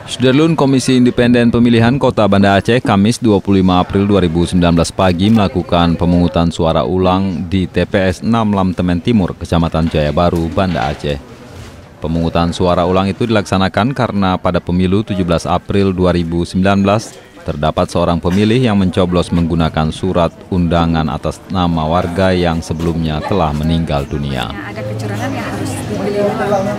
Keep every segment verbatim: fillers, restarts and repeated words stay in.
Sudarlun, Komisi Independen Pemilihan Kota Banda Aceh Kamis dua puluh lima April dua ribu sembilan belas pagi melakukan pemungutan suara ulang di T P S enam Lamtemen Timur, Kecamatan Jaya Baru, Banda Aceh. Pemungutan suara ulang itu dilaksanakan karena pada pemilu tujuh belas April dua ribu sembilan belas terdapat seorang pemilih yang mencoblos menggunakan surat undangan atas nama warga yang sebelumnya telah meninggal dunia. Ada kecurangan yang harus dibeli ulang,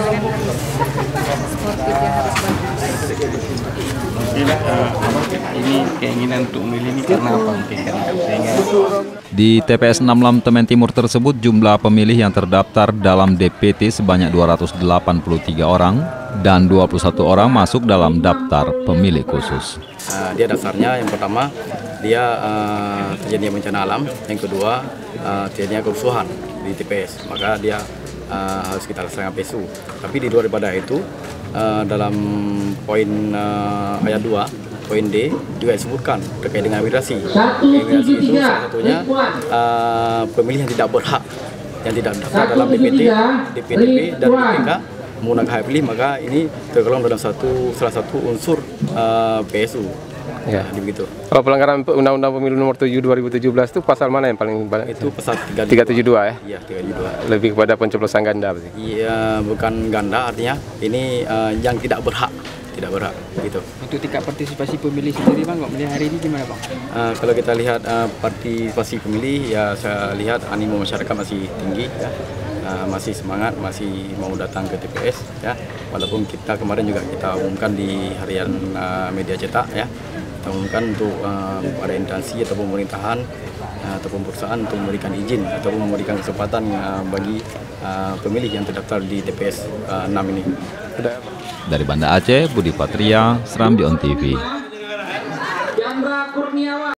sportif yang harus bagus. Bila, uh, ini keinginan untuk memilih ini karena apa? Mungkin karena Di T P S enam Lamtemen Timur tersebut jumlah pemilih yang terdaftar dalam D P T sebanyak dua ratus delapan puluh tiga orang dan dua puluh satu orang masuk dalam daftar pemilih khusus. Uh, dia dasarnya yang pertama dia uh, terjadinya bencana alam, yang kedua uh, terjadinya kerusuhan di T P S, maka dia uh, harus kita laksanakan P S U. Tapi di luar daripada itu uh, dalam poin uh, ayat dua poin D juga disebutkan terkait dengan migrasi. Migrasi itu salah satunya uh, pemilih yang tidak berhak, yang tidak daftar dalam D P T, D P T P dan D P K menggunakan hak pilih, maka ini tergolong dalam satu salah satu unsur uh, P S U. Ya, nah, begitu. Kalau pelanggaran Undang-Undang Pemilu Nomor tujuh dua ribu tujuh belas itu pasal mana yang paling banyak? Itu pasal tiga tujuh dua ya? Iya, tiga tujuh dua. Lebih kepada pencoblosan ganda berarti? Iya, bukan ganda, artinya ini uh, yang tidak berhak, tidak berhak gitu. Untuk tingkat partisipasi pemilih sendiri Bang, pemilih hari ini gimana Bang? Uh, kalau kita lihat uh, partisipasi pemilih, ya saya lihat animo masyarakat masih tinggi ya. Uh, masih semangat, masih mau datang ke T P S ya. Walaupun kita kemarin juga kita umumkan di harian uh, media cetak ya. Kita umumkan untuk uh, pada instansi ataupun pemerintahan uh, ataupun perusahaan untuk memberikan izin ataupun memberikan kesempatan uh, bagi uh, pemilih yang terdaftar di T P S uh, enam ini. Dari Banda Aceh, Budi Patria, Serambi On T V.